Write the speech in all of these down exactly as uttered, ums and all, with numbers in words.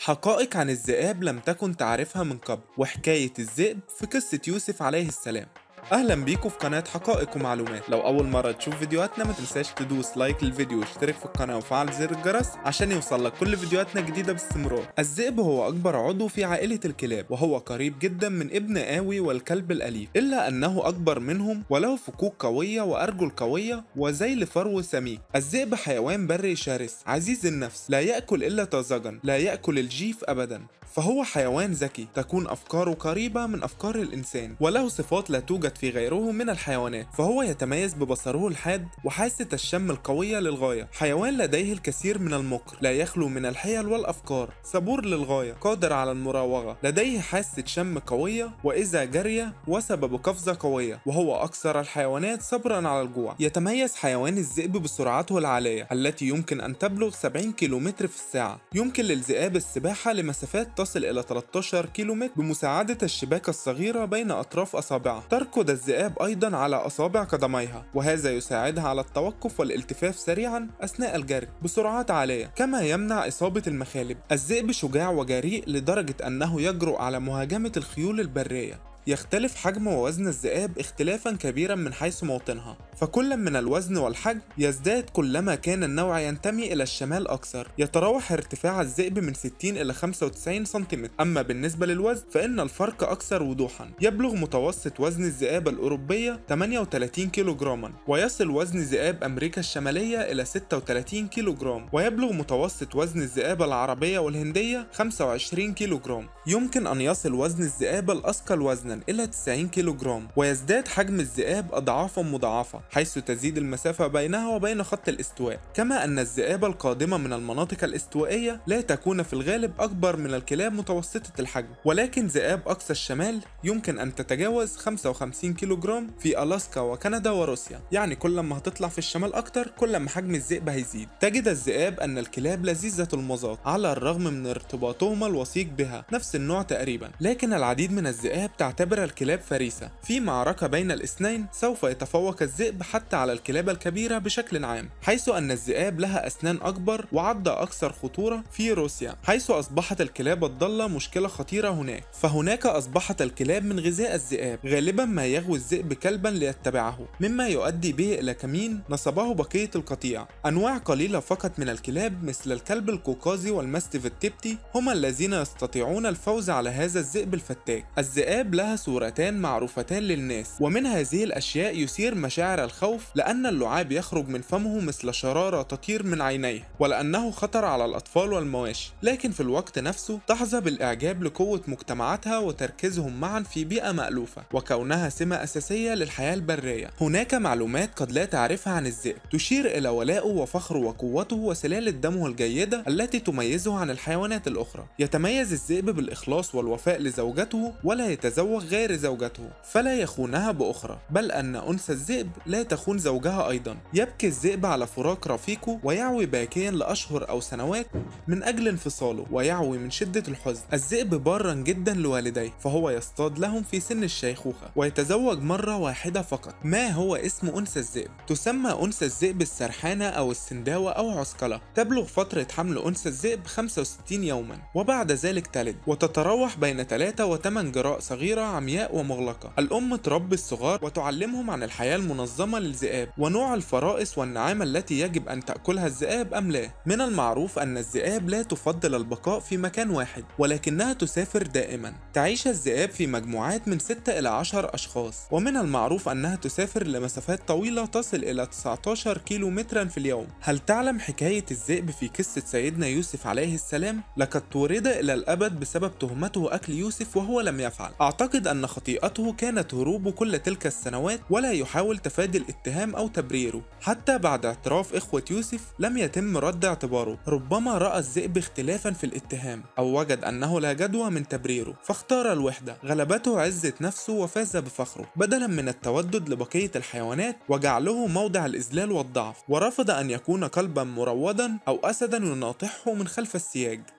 حقائق عن الذئاب لم تكن تعرفها من قبل، وحكاية الذئب في قصة يوسف عليه السلام. أهلا بيكم في قناة حقائق ومعلومات. لو أول مرة تشوف فيديوهاتنا ما تنساش تدوس لايك للفيديو واشترك في القناة وفعل زر الجرس عشان يوصلك كل فيديوهاتنا جديدة باستمرار. الذئب هو أكبر عضو في عائلة الكلاب، وهو قريب جدا من ابن آوي والكلب الأليف، إلا أنه أكبر منهم وله فكوك قوية وأرجل قوية وذيل فرو سميك. الذئب حيوان بري شرس عزيز النفس، لا يأكل إلا طازجا، لا يأكل الجيف أبدا، فهو حيوان ذكي تكون أفكاره قريبة من أفكار الإنسان، وله صفات لا توجد في غيره من الحيوانات. فهو يتميز ببصره الحاد وحاسة الشم القوية للغاية. حيوان لديه الكثير من المكر، لا يخلو من الحيل والأفكار، صبور للغاية، قادر على المراوغة، لديه حاسة شم قوية، وإذا جري وثب بقفزة قوية، وهو أكثر الحيوانات صبرا على الجوع. يتميز حيوان الذئب بسرعته العالية التي يمكن أن تبلغ سبعين كيلومتر في الساعة. يمكن للذئاب السباحة لمسافات تصل إلى ثلاثة عشر كيلومتر بمساعدة الشباك الصغيرة بين أطراف أصابعها. تركض الذئاب أيضا على أصابع قدميها، وهذا يساعدها على التوقف والالتفاف سريعا أثناء الجري بسرعات عالية، كما يمنع إصابة المخالب. الذئب شجاع وجريء لدرجة أنه يجرؤ على مهاجمة الخيول البرية. يختلف حجم ووزن الذئاب اختلافا كبيرا من حيث موطنها، فكل من الوزن والحجم يزداد كلما كان النوع ينتمي إلى الشمال أكثر. يتراوح ارتفاع الذئب من ستين إلى خمسة وتسعين سنتيمتر، أما بالنسبة للوزن فإن الفرق أكثر وضوحا. يبلغ متوسط وزن الذئاب الأوروبية ثمانية وثلاثين كيلوغراما، ويصل وزن ذئاب أمريكا الشمالية إلى ستة وثلاثين كيلوغرام، ويبلغ متوسط وزن الذئاب العربية والهندية خمسة وعشرين كيلوغرام. يمكن أن يصل وزن الذئاب الأثقل وزنا إلى تسعين كيلوغرام، ويزداد حجم الذئاب أضعافا مضاعفة حيث تزيد المسافة بينها وبين خط الاستواء. كما أن الذئاب القادمة من المناطق الاستوائية لا تكون في الغالب أكبر من الكلاب متوسطة الحجم، ولكن ذئاب أقصى الشمال يمكن أن تتجاوز خمسة وخمسين كيلوغرام في ألاسكا وكندا وروسيا. يعني كل ما هتطلع في الشمال أكتر كل ما حجم الذئب هيزيد. تجد الذئاب أن الكلاب لذيذة المذاق على الرغم من ارتباطهما الوثيق بها، نفس النوع تقريبا، لكن العديد من الذئاب تعتبر الكلاب فريسة. في معركة بين الاثنين سوف يتفوق الذئب حتى على الكلاب الكبيرة بشكل عام، حيث أن الذئاب لها أسنان أكبر وعضة أكثر خطورة في روسيا، حيث أصبحت الكلاب الضالة مشكلة خطيرة هناك. فهناك أصبحت الكلاب من غذاء الذئاب، غالبا ما يغوي الذئب كلبا ليتبعه، مما يؤدي به إلى كمين نصبه بقية القطيع. أنواع قليلة فقط من الكلاب مثل الكلب القوقازي والماستيف التبتي هم الذين يستطيعون الفوز على هذا الذئب الفتاك. الذئاب لها صورتان معروفتان للناس، ومن هذه الأشياء يثير مشاعر الخوف لأن اللعاب يخرج من فمه مثل شرارة تطير من عينيه، ولأنه خطر على الأطفال والمواشي، لكن في الوقت نفسه تحظى بالإعجاب لقوة مجتمعاتها وتركيزهم معا في بيئة مألوفة، وكونها سمة أساسية للحياة البرية. هناك معلومات قد لا تعرفها عن الذئب تشير إلى ولائه وفخره وقوته وسلالة دمه الجيدة التي تميزه عن الحيوانات الأخرى. يتميز الذئب بالإخلاص والوفاء لزوجته، ولا يتزوج غير زوجته، فلا يخونها بأخرى، بل أن أنثى الذئب لا تخون زوجها أيضا. يبكي الذئب على فراق رفيقه ويعوي باكيا لأشهر أو سنوات من أجل انفصاله، ويعوي من شدة الحزن. الذئب بارا جدا لوالديه، فهو يصطاد لهم في سن الشيخوخة، ويتزوج مرة واحدة فقط. ما هو اسم أنثى الذئب؟ تسمى أنثى الذئب السرحانة أو السنداوة أو عسقلة. تبلغ فترة حمل أنثى الذئب خمسة وستين يوما، وبعد ذلك تلد، وتتراوح بين ثلاثة وثمانية جراء صغيرة عمياء ومغلقة. الأم تربي الصغار وتعلمهم عن الحياة المنظمة للذئاب ونوع الفرائس والنعام التي يجب أن تأكلها الذئاب أم لا. من المعروف أن الذئاب لا تفضل البقاء في مكان واحد، ولكنها تسافر دائما. تعيش الذئاب في مجموعات من ستة إلى عشرة أشخاص، ومن المعروف أنها تسافر لمسافات طويلة تصل إلى تسعة عشر كيلو مترا في اليوم. هل تعلم حكاية الذئب في قصة سيدنا يوسف عليه السلام؟ لقد طورد إلى الأبد بسبب تهمته أكل يوسف وهو لم يفعل. أعتقد أن خطيئته كانت هروبه كل تلك السنوات، ولا يحاول تفادي الاتهام أو تبريره. حتى بعد اعتراف إخوة يوسف لم يتم رد اعتباره. ربما رأى الذئب اختلافا في الاتهام، أو وجد أنه لا جدوى من تبريره، فاختار الوحدة. غلبته عزة نفسه وفاز بفخره، بدلا من التودد لبقية الحيوانات وجعله موضع الإذلال والضعف، ورفض أن يكون كلبا مروضا أو أسدا يناطحه من خلف السياج.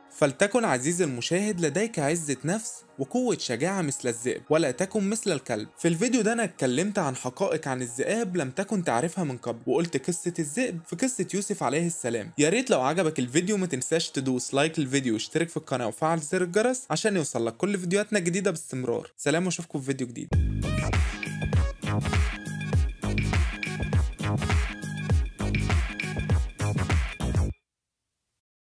فلتكن عزيزي المشاهد لديك عزة نفس وقوة شجاعة مثل الذئب، ولا تكن مثل الكلب. في الفيديو ده أنا اتكلمت عن حقائق عن الذئاب لم تكن تعرفها من قبل، وقلت قصة الذئب في قصة يوسف عليه السلام. يا ريت لو عجبك الفيديو ما تنساش تدوس لايك للفيديو واشترك في القناة وفعل زر الجرس عشان يوصلك كل فيديوهاتنا الجديدة باستمرار. سلام واشوفكم في فيديو جديد.